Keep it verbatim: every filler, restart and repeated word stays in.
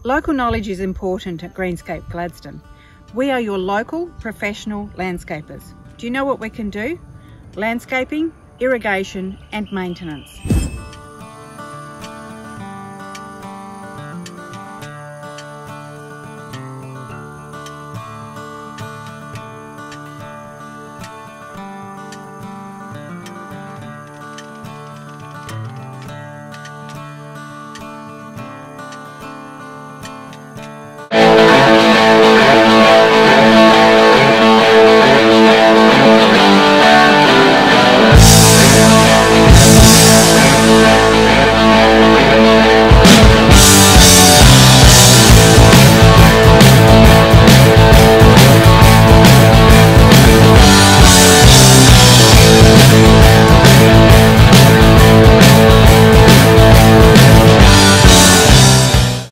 Local knowledge is important at Greenscape Gladstone. We are your local professional landscapers. Do you know what we can do? Landscaping, irrigation and maintenance.